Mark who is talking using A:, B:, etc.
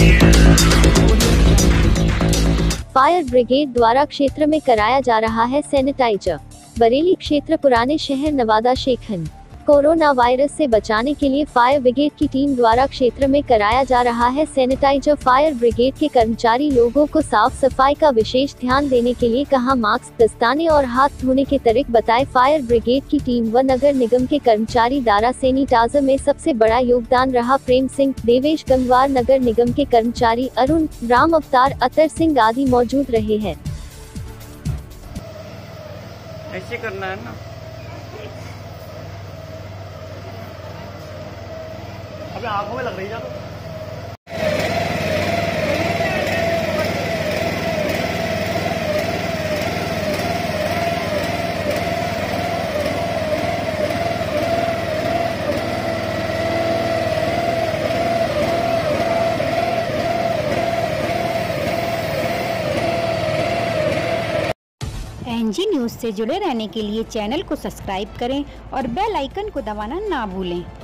A: Fire brigade द्वारा क्षेत्र में कराया जा रहा है सैनिटाइजर। बरेली क्षेत्र पुराने शहर नवादा शेखन। कोरोना वायरस से बचाने के लिए फायर ब्रिगेड की टीम द्वारा क्षेत्र में कराया जा रहा है सैनिटाइजर। फायर ब्रिगेड के कर्मचारी लोगों को साफ सफाई का विशेष ध्यान देने के लिए कहा, मास्क, दस्ताने और हाथ धोने के तरीके बताए। फायर ब्रिगेड की टीम व नगर निगम के कर्मचारी द्वारा सैनिटाइजर में सबसे बड़ा योगदान रहा। प्रेम सिंह, देवेश गंगवार, नगर निगम के कर्मचारी अरुण, राम अवतार, अतर सिंह आदि मौजूद रहे हैं।
B: ऐसे करना है ना, अबे आंखों में लग रही है तो।
C: एनजी न्यूज़ से जुड़े रहने के लिए चैनल को सब्सक्राइब करें और बेल आइकन को दबाना ना भूलें।